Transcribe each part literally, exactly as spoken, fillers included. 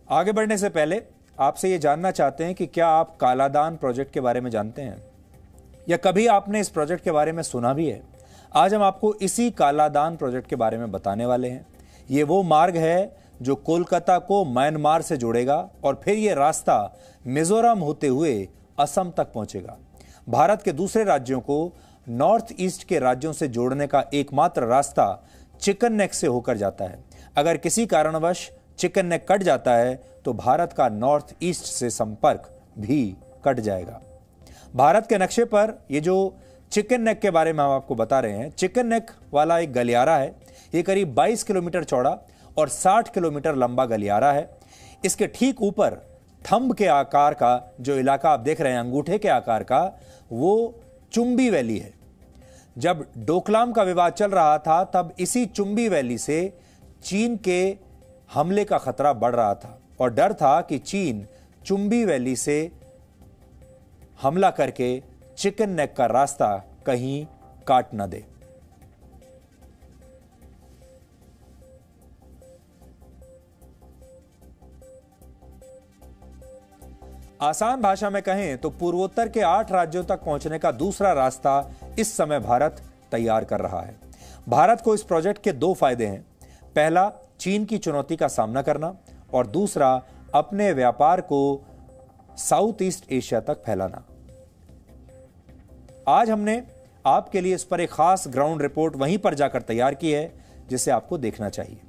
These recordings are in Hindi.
आगे बढ़ने से पहले आपसे ये जानना चाहते हैं कि क्या आप कालादान प्रोजेक्ट के बारे में जानते हैं या कभी आपने इस प्रोजेक्ट के बारे में सुना भी है। आज हम आपको इसी कालादान प्रोजेक्ट के बारे में बताने वाले हैं। ये वो मार्ग है जो कोलकाता को म्यांमार से जोड़ेगा और फिर ये रास्ता मिजोरम होते हुए असम तक पहुंचेगा। भारत के दूसरे राज्यों को नॉर्थ ईस्ट के राज्यों से जोड़ने का एकमात्र रास्ता चिकन नेक से होकर जाता है। अगर किसी कारणवश चिकन नेक कट जाता है तो भारत का नॉर्थ ईस्ट से संपर्क भी कट जाएगा। भारत के नक्शे पर ये जो चिकन नेक के बारे में हम आपको बता रहे हैं, चिकन नेक वाला एक गलियारा है। ये करीब बाईस किलोमीटर चौड़ा और साठ किलोमीटर लंबा गलियारा है। इसके ठीक ऊपर थंब के आकार का जो इलाका आप देख रहे हैं, अंगूठे के आकार का, वो चुंबी वैली है। जब डोकलाम का विवाद चल रहा था तब इसी चुंबी वैली से चीन के हमले का खतरा बढ़ रहा था और डर था कि चीन चुंबी वैली से हमला करके चिकन नेक का रास्ता कहीं काट न दे। आसान भाषा में कहें तो पूर्वोत्तर के आठ राज्यों तक पहुंचने का दूसरा रास्ता इस समय भारत तैयार कर रहा है। भारत को इस प्रोजेक्ट के दो फायदे हैं। पहला, चीन की चुनौती का सामना करना और दूसरा, अपने व्यापार को साउथ ईस्ट एशिया तक फैलाना। आज हमने आपके लिए इस पर एक खास ग्राउंड रिपोर्ट वहीं पर जाकर तैयार की है जिसे आपको देखना चाहिए।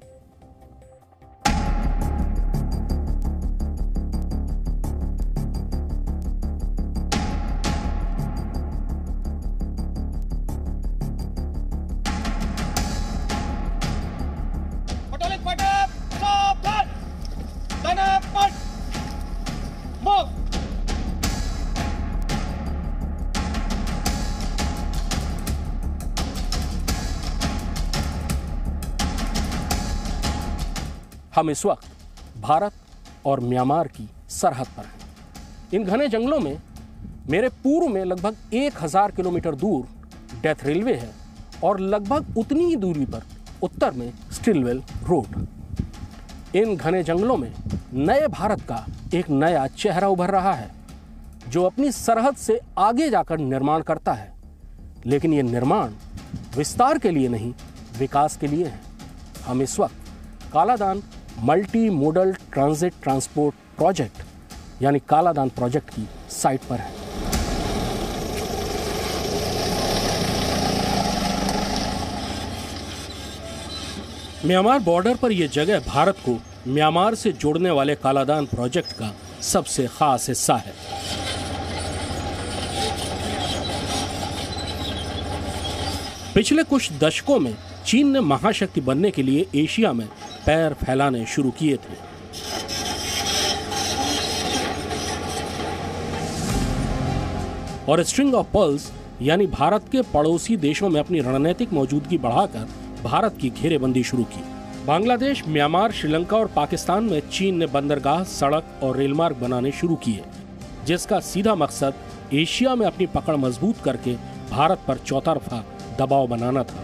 हम इस वक्त भारत और म्यांमार की सरहद पर हैं। इन घने जंगलों में मेरे पूर्व में लगभग एक हजार किलोमीटर दूर डेथ रेलवे है और लगभग उतनी ही दूरी पर उत्तर में स्टिलवेल रोड। इन घने जंगलों में नए भारत का एक नया चेहरा उभर रहा है जो अपनी सरहद से आगे जाकर निर्माण करता है। लेकिन ये निर्माण विस्तार के लिए नहीं, विकास के लिए है। हम इस वक्त Kaladan multi modal transit transport project यानी कालादान प्रोजेक्ट की साइट पर है। म्यांमार बॉर्डर पर यह जगह भारत को म्यांमार से जोड़ने वाले कालादान प्रोजेक्ट का सबसे खास हिस्सा है। पिछले कुछ दशकों में चीन ने महाशक्ति बनने के लिए एशिया में पैर फैलाने शुरू किए थे। और स्ट्रिंग ऑफ पर्ल्स यानी भारत के पड़ोसी देशों में अपनी रणनीतिक मौजूदगी बढ़ाकर भारत की घेरेबंदी शुरू की। बांग्लादेश, म्यांमार, श्रीलंका और पाकिस्तान में चीन ने बंदरगाह, सड़क और रेलमार्ग बनाने शुरू किए, जिसका सीधा मकसद एशिया में अपनी पकड़ मजबूत करके भारत पर चौतरफा दबाव बनाना था।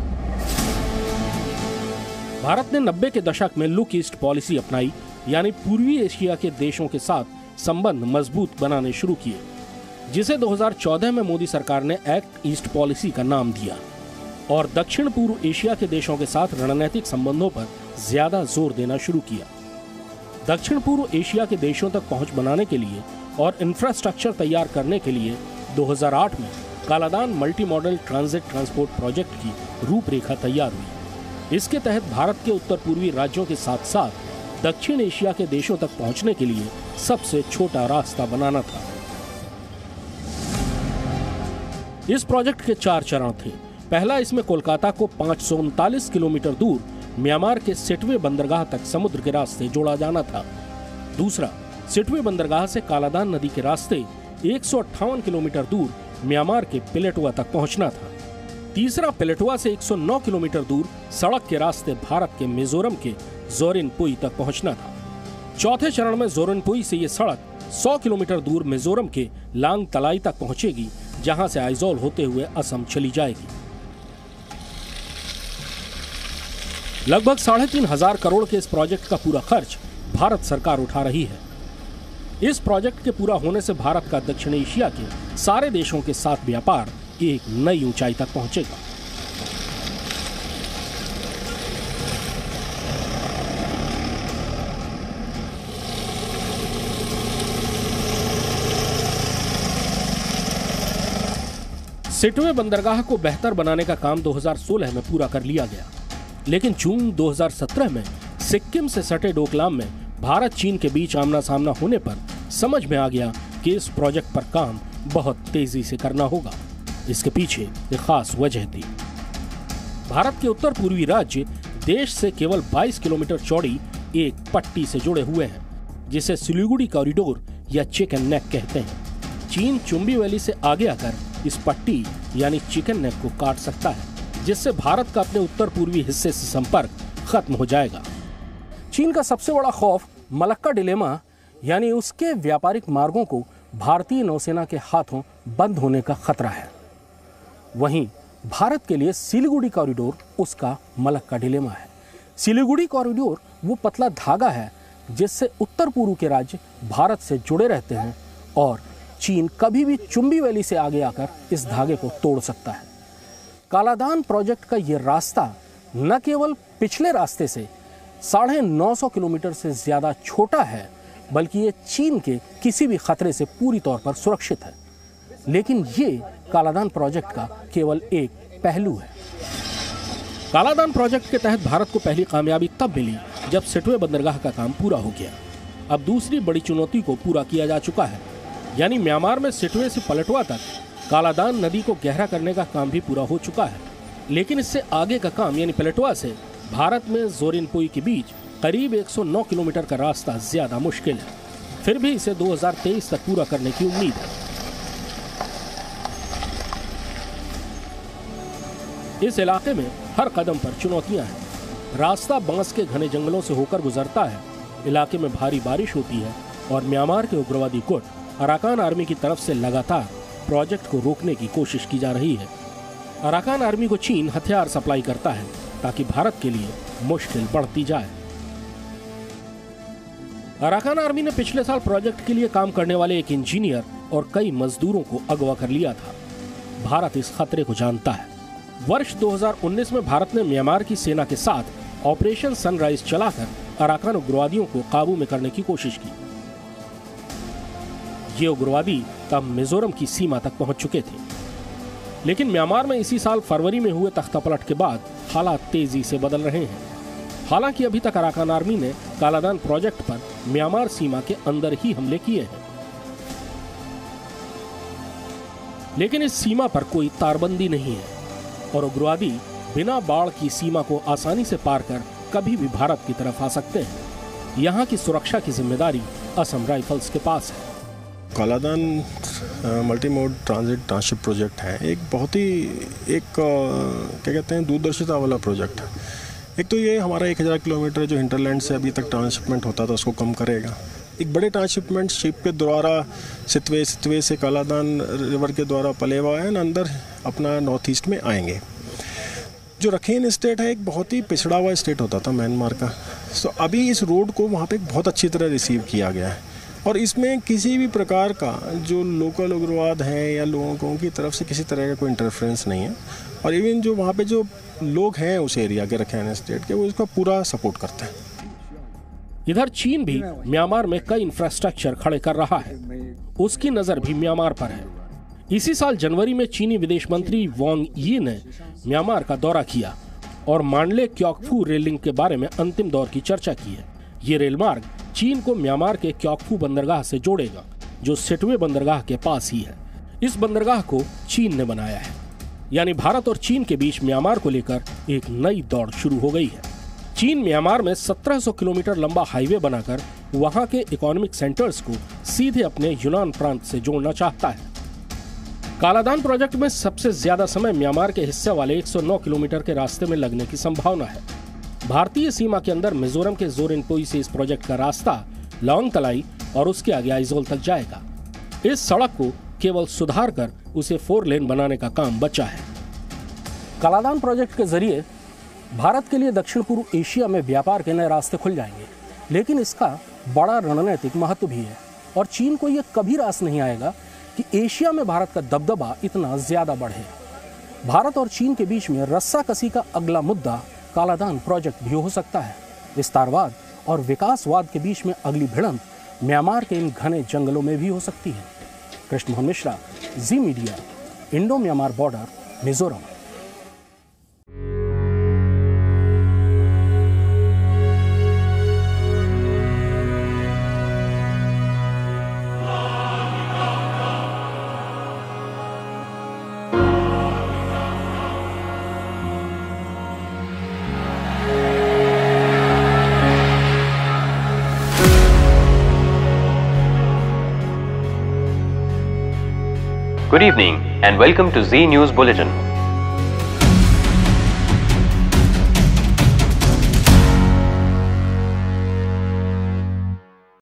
भारत ने नब्बे के दशक में लुक ईस्ट पॉलिसी अपनाई, यानी पूर्वी एशिया के देशों के साथ संबंध मजबूत बनाने शुरू किए, जिसे दो हज़ार चौदह में मोदी सरकार ने एक्ट ईस्ट पॉलिसी का नाम दिया और दक्षिण पूर्व एशिया के देशों के साथ रणनीतिक संबंधों पर ज्यादा जोर देना शुरू किया। दक्षिण पूर्व एशिया के देशों तक पहुंच बनाने के लिए और इंफ्रास्ट्रक्चर तैयार करने के लिए दो हज़ार आठ में Kaladan multi modal transit transport project की रूपरेखा तैयार हुई। इसके तहत भारत के उत्तर पूर्वी राज्यों के साथ साथ दक्षिण एशिया के देशों तक पहुंचने के लिए सबसे छोटा रास्ता बनाना था। इस प्रोजेक्ट के चार चरण थे। पहला, इसमें कोलकाता को पाँच सौ उनतालीस किलोमीटर दूर म्यांमार के सिटवे बंदरगाह तक समुद्र के रास्ते जोड़ा जाना था। दूसरा, सिटवे बंदरगाह से कालादान नदी के रास्ते एक सौ अट्ठावन किलोमीटर दूर म्यांमार के पिलेटुआ तक पहुंचना था। तीसरा, पिलेटुआ से एक सौ नौ किलोमीटर दूर सड़क के रास्ते भारत के मिजोरम के जोरिनपुई तक पहुंचना था। चौथे चरण में जोरिनपुई से ये सड़क सौ किलोमीटर दूर मिजोरम के लांग तलाई तक पहुंचेगी, जहां से आइजोल होते हुए असम चली जाएगी। लगभग साढ़े तीन हजार करोड़ के इस प्रोजेक्ट का पूरा खर्च भारत सरकार उठा रही है। इस प्रोजेक्ट के पूरा होने से भारत का दक्षिण एशिया के सारे देशों के साथ व्यापार एक नई ऊंचाई तक पहुंचेगा। सिटवे बंदरगाह को बेहतर बनाने का काम दो हज़ार सोलह में पूरा कर लिया गया, लेकिन जून दो हज़ार सत्रह में सिक्किम से सटे डोकलाम में भारत चीन के बीच आमना सामना होने पर समझ में आ गया कि इस प्रोजेक्ट पर काम बहुत तेजी से करना होगा। इसके पीछे एक खास वजह थी। भारत के उत्तर पूर्वी राज्य देश से केवल बाईस किलोमीटर चौड़ी एक पट्टी से जुड़े हुए हैं, जिसे सिलीगुड़ी कॉरिडोर या चिकन नेक कहते हैं। चीन चुंबी वैली से आगे आकर इस पट्टी यानी चिकन नेक को काट सकता है, जिससे भारत का अपने उत्तर पूर्वी हिस्से से संपर्क खत्म हो जाएगा। चीन का सबसे बड़ा खौफ मलक्का डिलेमा यानी उसके व्यापारिक मार्गों को भारतीय नौसेना के हाथों बंद होने का खतरा है। वहीं भारत के लिए सिलीगुड़ी कॉरिडोर उसका मलक्का डिलेमा है। सिलीगुड़ी कॉरिडोर वो पतला धागा है जिससे उत्तर पूर्व के राज्य भारत से जुड़े रहते हैं और चीन कभी भी चुंबी वैली से आगे आकर इस धागे को तोड़ सकता है। कालादान प्रोजेक्ट का ये रास्ता न केवल पिछले रास्ते से साढ़े नौ सौ किलोमीटर से ज्यादा छोटा है, बल्कि ये चीन के किसी भी खतरे से पूरी तौर पर सुरक्षित है। लेकिन ये कालादान प्रोजेक्ट का केवल एक पहलू है। कालादान प्रोजेक्ट के तहत भारत को पहली कामयाबी तब मिली जब सिटवे बंदरगाह का काम पूरा हो गया। अब दूसरी बड़ी चुनौती को पूरा किया जा चुका है, यानी म्यांमार में सिटवे से पलटवा तक कालादान नदी को गहरा करने का काम भी पूरा हो चुका है। लेकिन इससे आगे का काम यानी पलटवा से भारत में जोरिनपुई के बीच करीब एक सौ नौ किलोमीटर का रास्ता ज्यादा मुश्किल है। फिर भी इसे दो हज़ार तेईस तक पूरा करने की उम्मीद है। इस इलाके में हर कदम पर चुनौतियां हैं। रास्ता बांस के घने जंगलों से होकर गुजरता है। इलाके में भारी बारिश होती है और म्यांमार के उग्रवादी गुट अराकान आर्मी की तरफ से लगातार प्रोजेक्ट को रोकने की कोशिश की जा रही है। अराकान आर्मी को चीन हथियार सप्लाई करता है ताकि भारत के लिए मुश्किल बढ़ती जाए। अराकान आर्मी ने पिछले साल प्रोजेक्ट के लिए काम करने वाले एक इंजीनियर और कई मजदूरों को अगवा कर लिया था। भारत इस खतरे को जानता है। वर्ष दो हज़ार उन्नीस में भारत ने म्यांमार की सेना के साथ ऑपरेशन सनराइज चलाकर अराकान उग्रवादियों को काबू में करने की कोशिश की। ये उग्रवादी तब मिजोरम की सीमा तक पहुंच चुके थे, लेकिन म्यांमार में इसी साल फरवरी में हुए तख्तापलट के बाद हालात तेजी से बदल रहे हैं। हालांकि अभी तक अराकान आर्मी ने कालादान प्रोजेक्ट पर म्यांमार सीमा के अंदर ही हमले किए हैं, लेकिन इस सीमा पर कोई तारबंदी नहीं है और उग्रवादी बिना बाढ़ की सीमा को आसानी से पार कर कभी भी भारत की तरफ आ सकते हैं। यहाँ की सुरक्षा की जिम्मेदारी असम राइफल्स के पास है। Kaladan multi mode transit transship project है। एक बहुत ही एक क्या कहते हैं दूरदर्शिता वाला प्रोजेक्ट है। एक तो ये हमारा एक हज़ार किलोमीटर जो हिंटरलैंड से अभी तक ट्रांसशिपमेंट होता था उसको कम करेगा। एक बड़े ट्रांसशिपमेंट शिप के द्वारा सितवे सितवे से कालादान रिवर के द्वारा पलेवा एंड अंदर अपना नॉर्थ ईस्ट में आएंगे। जो रखेन स्टेट है एक बहुत ही पिछड़ा हुआ स्टेट होता था म्यांमार का, तो अभी इस रोड को वहाँ पे बहुत अच्छी तरह रिसीव किया गया है और इसमें किसी भी प्रकार का जो लोकल उग्रवाद है या लोगों की तरफ से किसी तरह का कोई इंटरफेरेंस नहीं है। और इवन जो वहाँ पे जो लोग हैं उस एरिया के रखेन स्टेट के वो इसका पूरा सपोर्ट करते हैं। इधर चीन भी म्यांमार में कई इंफ्रास्ट्रक्चर खड़े कर रहा है। उसकी नजर भी म्यांमार पर है। इसी साल जनवरी में चीनी विदेश मंत्री वांग यी ने म्यांमार का दौरा किया और मांडले क्योकफू रेल लिंक के बारे में अंतिम दौर की चर्चा की है। ये रेल मार्ग चीन को म्यांमार के क्योकफू बंदरगाह से जोड़ेगा, जो सिटवे बंदरगाह के पास ही है। इस बंदरगाह को चीन ने बनाया है, यानी भारत और चीन के बीच म्यांमार को लेकर एक नई दौड़ शुरू हो गई है। चीन म्यांमार में सत्रह सौ किलोमीटर लंबा हाईवे बनाकर वहां के इकोनॉमिक सेंटर्स को सीधे अपने यूनान प्रांत से जोड़ना चाहता है। कालादान प्रोजेक्ट में सबसे ज्यादा समय म्यांमार के हिस्से वाले एक सौ नौ किलोमीटर के रास्ते में लगने की संभावना है। भारतीय सीमा के अंदर मिजोरम के जोरिनपुई से इस प्रोजेक्ट का रास्ता लॉन्ग तलाई और उसके आगे आइजोल तक जाएगा। इस सड़क को केवल सुधार कर उसे फोर लेन बनाने का काम बचा है। कालादान प्रोजेक्ट के जरिए भारत के लिए दक्षिण पूर्व एशिया में व्यापार के नए रास्ते खुल जाएंगे। लेकिन इसका बड़ा रणनीतिक महत्व भी है और चीन को यह कभी रास नहीं आएगा कि एशिया में भारत का दबदबा इतना ज्यादा बढ़े। भारत और चीन के बीच में रस्साकसी का अगला मुद्दा कालादान प्रोजेक्ट भी हो सकता है। विस्तारवाद और विकासवाद के बीच में अगली भिड़ंत म्यांमार के इन घने जंगलों में भी हो सकती है। Krishna Mohan Mishra, Zee media, Indo Myanmar border, Mizoram. Good evening and welcome to Z News Bulletin.